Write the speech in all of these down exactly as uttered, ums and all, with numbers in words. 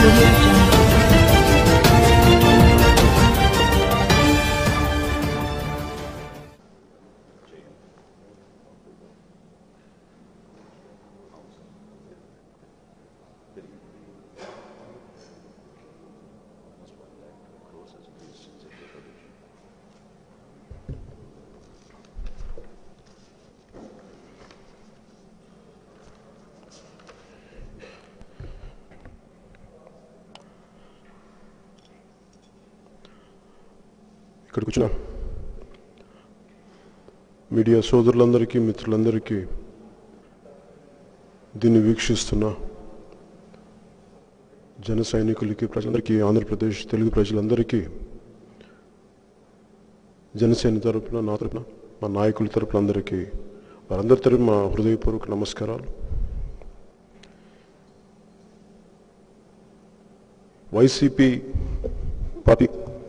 audio jungle. ఇక్కడికి వచ్చిన media సోదరులందరికీ మిత్రులందరికీ దీన్ని వీక్షిస్తున్న జన సైనికులకి ప్రజలందరికీ ఆంధ్రప్రదేశ్ తెలుగు ప్రజలందరికీ జనసేన తరపున నా తరపున మా నాయకుల తరపున అందరికీ వారందరి తరపున మా హృదయపూర్వక నమస్కారాలు. వైసీపీ పార్టీ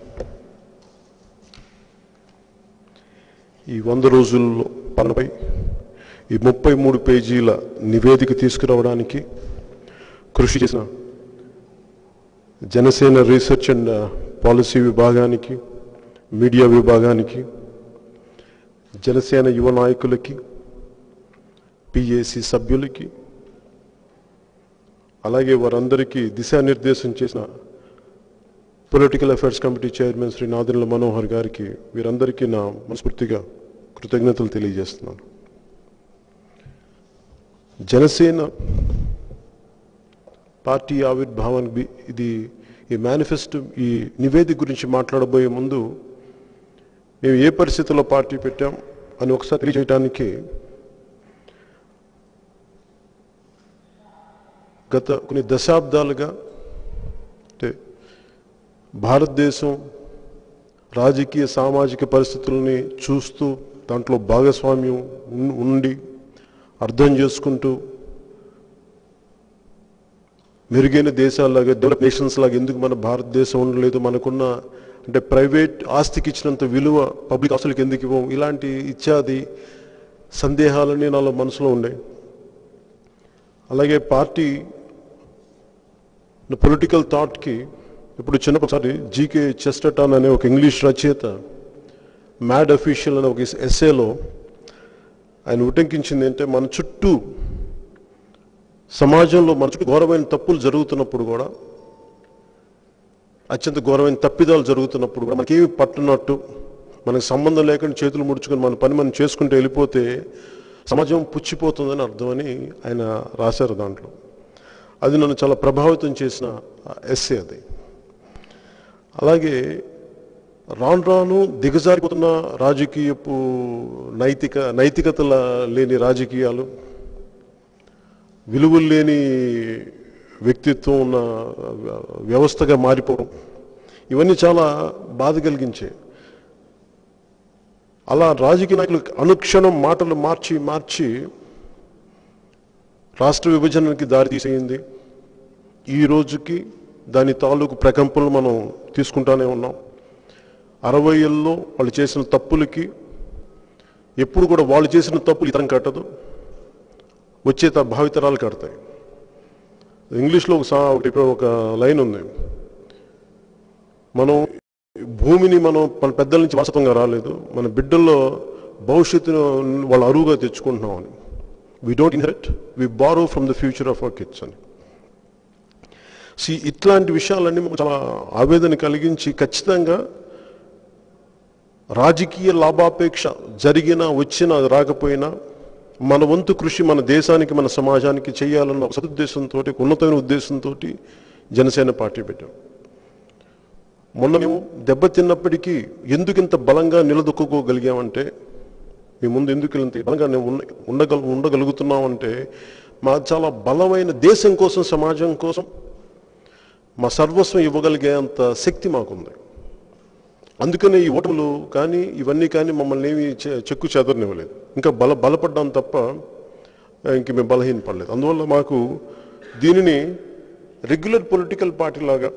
ఈ వంద రోజుల్లో పనిపై ఈ ముప్పై మూడు పేజీల నివేదిక తీసుకురావడానికి కృషి చేసిన జనసేన రీసెర్చ్ అండ్ పాలసీ విభాగానికి, మీడియా విభాగానికి, జనసేన యువ నాయకులకి, పిఏసి సభ్యులకి, అలాగే వారందరికీ దిశానిర్దేశం చేసిన political affairs committee chairman Shri Nadendla Manohar గారికి, వీరందరికీ నా మనస్ఫూర్తిగా కృతజ్ఞతలు తెలియజేస్తున్నాను. జనసేన పార్టీ ఆవిర్భావానికి ఇది ఈ మేనిఫెస్టో ఈ నివేదిక గురించి మాట్లాడబోయే ముందు మేము ఏ పరిస్థితుల్లో పార్టీ పెట్టాం అని ఒకసారి తెలియజేయడానికి గత కొన్ని దశాబ్దాలుగా అంటే భారతదేశం రాజకీయ సామాజిక పరిస్థితుల్ని చూస్తూ దాంట్లో భాగస్వామ్యం ఉండి అర్థం చేసుకుంటూ మెరుగైన దేశాలాగా డెవలప్ నేషన్స్ లాగా ఎందుకు మన భారతదేశం ఉండలేదు, మనకున్న అంటే ప్రైవేట్ ఆస్తికి ఇచ్చినంత విలువ పబ్లిక్ ఆస్తులకు ఎందుకు ఇవ్వం, ఇలాంటి ఇత్యాది సందేహాలన్నీ నాలో మనసులో ఉండే. అలాగే పార్టీ పొలిటికల్ థాట్కి ఇప్పుడు చిన్నప్పటిసారి జీకే చెస్టర్టన్ అనే ఒక ఇంగ్లీష్ రచయిత మ్యాడ్ అఫీషియల్ అనే ఒక ఎస్సేలో ఆయన ఉటంకించింది అంటే మన చుట్టూ సమాజంలో మన చుట్టూ ఘోరమైన తప్పులు జరుగుతున్నప్పుడు కూడా, అత్యంత ఘోరమైన తప్పిదాలు జరుగుతున్నప్పుడు కూడా మనకేమి పట్టునట్టు మనకు సంబంధం లేకుండా చేతులు ముడుచుకొని మన పని మనం చేసుకుంటూ వెళ్ళిపోతే సమాజం పుచ్చిపోతుందని అర్థమని ఆయన రాశారు దాంట్లో. అది నన్ను చాలా ప్రభావితం చేసిన ఎస్సే అది. అలాగే రాను రాను దిగజారిపోతున్న రాజకీయపు నైతిక నైతికతల లేని రాజకీయాలు, విలువలు లేని వ్యక్తిత్వం ఉన్న వ్యవస్థగా మారిపోవడం, ఇవన్నీ చాలా బాధ కలిగించాయి. అలా రాజకీయ నాయకులు అనుక్షణం మాటలు మార్చి మార్చి రాష్ట్ర విభజనకి దారి తీసేయింది. ఈ రోజుకి దాని తాలూకు ప్రకంపనలు మనం తీసుకుంటానే ఉన్నాం. అరవై ఏళ్ళలో వాళ్ళు చేసిన తప్పులకి ఎప్పుడు కూడా వాళ్ళు చేసిన తప్పులు ఇతరం కట్టదు, వచ్చే భావితరాలు కడతాయి. ఇంగ్లీష్లో ఒక సా ఇప్పుడు ఒక లైన్ ఉంది, మనం భూమిని మనం మన పెద్దల నుంచి వారసత్వంగా రాలేదు, మన బిడ్డల్లో భవిష్యత్తును వాళ్ళు అరువుగా తెచ్చుకుంటున్నాం అని. We don't inherit, we borrow from the future of our kids అని. సి ఇట్లాంటి విషయాలన్నీ చాలా ఆవేదన కలిగించి ఖచ్చితంగా రాజకీయ లాభాపేక్ష జరిగినా వచ్చినా రాకపోయినా మన వంతు కృషి మన దేశానికి మన సమాజానికి చేయాలన్న ఒక సదుద్దేశంతో, ఉన్నతమైన ఉద్దేశంతో జనసేన పార్టీ పెట్టాం. మొన్న మేము దెబ్బతిన్నప్పటికీ ఎందుకు ఇంత బలంగా నిలదొక్కుకోగలిగామంటే, మీ ముందు ఎందుకు ఇంత బలంగా ఉండగల ఉండగలుగుతున్నామంటే మా చాలా బలమైన దేశం కోసం, సమాజం కోసం మా సర్వస్వం ఇవ్వగలిగేంత శక్తి మాకుంది. అందుకనే ఈ ఓటములు కానీ ఇవన్నీ కానీ మమ్మల్ని ఏమి చెక్కు చెదరనివ్వలేదు. ఇంకా బల బలపడ్డాం తప్ప ఇంక మేము బలహీనపడలేదు. అందువల్ల మాకు దీనిని రెగ్యులర్ పొలిటికల్ పార్టీ లాగా,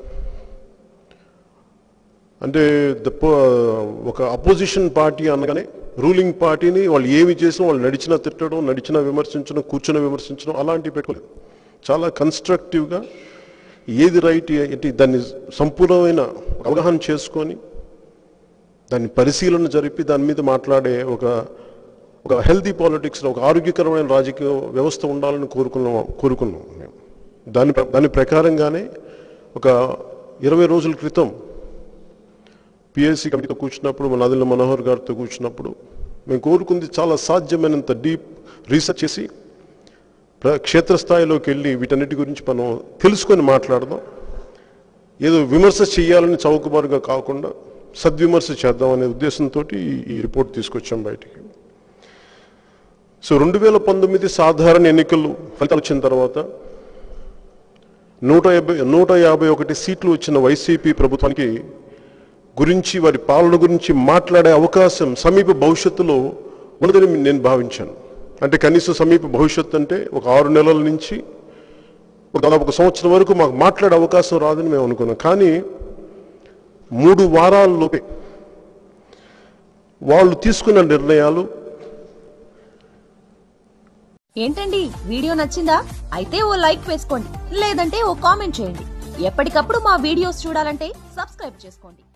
అంటే ఒక అపోజిషన్ పార్టీ అనగానే రూలింగ్ పార్టీని వాళ్ళు ఏమి చేసినా వాళ్ళు నడిచినా తిట్టడం, నడిచినా విమర్శించడం, కూర్చొని విమర్శించడం అలాంటివి పెట్టుకోలేదు. చాలా కన్స్ట్రక్టివ్గా ఏది రైట్ ఏంటి దాన్ని సంపూర్ణమైన అవగాహన చేసుకొని దాన్ని పరిశీలన జరిపి దాని మీద మాట్లాడే ఒక ఒక హెల్తీ పాలిటిక్స్లో ఒక ఆరోగ్యకరమైన రాజకీయ వ్యవస్థ ఉండాలని కోరుకున్నాం కోరుకున్నాం మేము. దాని దాని ప్రకారంగానే ఒక ఇరవై రోజుల క్రితం పిఎస్సి కమిటీతో కూర్చున్నప్పుడు మన అదిల మనోహర్ గారితో కూర్చున్నప్పుడు మేము కోరుకుంది చాలా సాధ్యమైనంత డీప్ రీసెర్చ్ చేసి క్షేత్రస్థాయిలోకి వెళ్ళి వీటన్నిటి గురించి మనం తెలుసుకొని మాట్లాడదాం. ఏదో విమర్శ చేయాలని చౌకబారుగా కాకుండా సద్విమర్శ చేద్దాం అనే ఉద్దేశంతో ఈ రిపోర్ట్ తీసుకొచ్చాం బయటికి. సో రెండు వేల పంతొమ్మిది సాధారణ ఎన్నికలు ఫలితాలు వచ్చిన తర్వాత నూట యాభై నూట యాభై ఒకటి సీట్లు వచ్చిన వైసీపీ ప్రభుత్వానికి గురించి వారి పాలన గురించి మాట్లాడే అవకాశం సమీప భవిష్యత్తులో ఉన్నదని నేను భావించాను. అంటే కనీసం సమీప భవిష్యత్తు అంటే ఒక ఆరు నెలల నుంచి దాదాపు ఒక సంవత్సరం వరకు మాకు మాట్లాడే అవకాశం రాదని మేము అనుకున్నాం. కానీ మూడు వారాల్లోపే వాళ్ళు తీసుకున్న నిర్ణయాలు. ఏంటండి వీడియో నచ్చిందా? అయితే ఓ లైక్ వేసుకోండి, లేదంటే ఓ కామెంట్ చేయండి. ఎప్పటికప్పుడు మా వీడియోస్ చూడాలంటే సబ్స్క్రైబ్ చేసుకోండి.